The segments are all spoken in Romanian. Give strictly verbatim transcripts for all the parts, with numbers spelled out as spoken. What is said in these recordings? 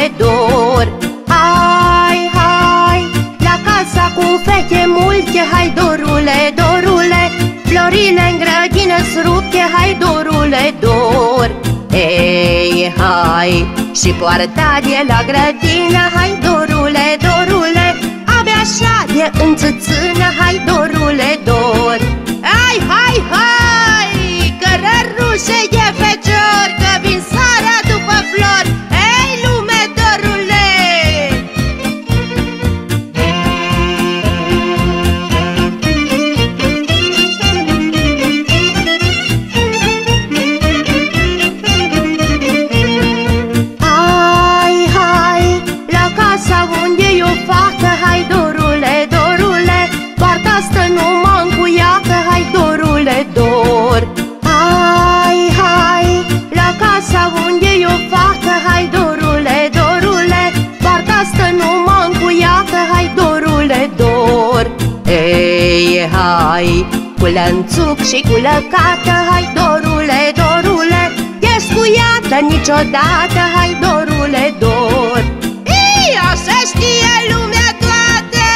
dorule, dor. Hai, hai, la casa cu fete multe, hai dorule, dorule, florile în grădină-s rupte, hai dorule, dor. Ei, hai, și poarta de la grădină, hai dorule, dorule, abia așa de înțâțână, hai dorule, dor. Hai, hai, hai, cărărușe de fecior, că vin sara după flori, ei lume, dorule. Hai, hai, la casa unde e o fată, hai dorule, dorule, poarta stă numai încuiată, hai dorule, dor. Hai, hai, la casa unde e o fată, hai dorule, dorule, poarta stă numai încuiată, hai dorule, dor. Ei, hai, cu lănțuc și cu lăcată, hai dorule, dorule, descuiată niciodată, hai dorule, dor. Ei, așa știe lumea toată,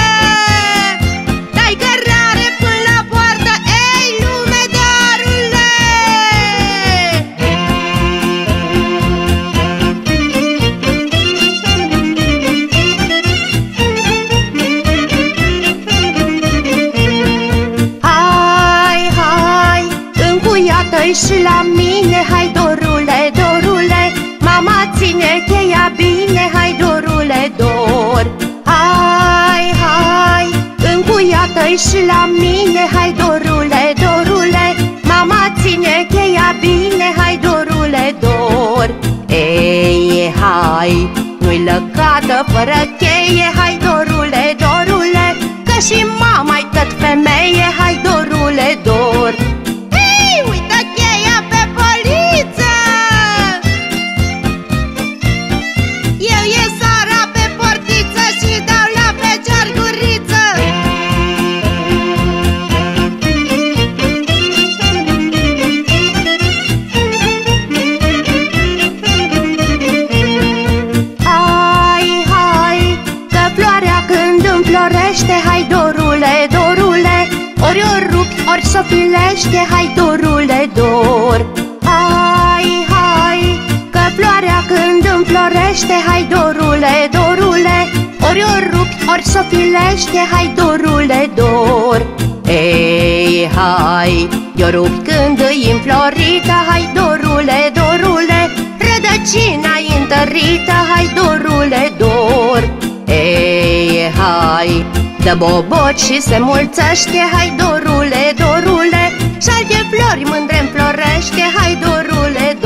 dai cărare până la poartă, ei lume, dorule. Hai, hai, încuiată-i și la mine, hai dorule, dorule, mama ține cheia bine, hai dorule, dor. Hai, hai, încuiată-i și la mine, hai dorule, dorule, mama ține cheia bine, hai dorule, dor. Ei, hai, nu-i lăcată fără cheie, hai dorule, dorule, că și mama-i tot femeie, hai dorule, dor. Ei, uită cheia pe poliță, eu e sara pe portiță și dau la fecior guriță. Hai, hai, că floarea când înflorește, hai dorule, dorule, ori o rupi, ori s-o filește, hai dorule, dor. Hai, hai, că floarea când înflorește, hai dorule, dorule, ori o rupi, ori s-o filește, hai dorule, dor. Ei, hai, de-o rupi când e înflorită, hai dorule, dorule, rădăcina-i întărită, hai dorule, dor. Ei, hai, dă boboci și se mulțește, hai dorule, dorule, și alte flori mândre înflorește, hai dorule,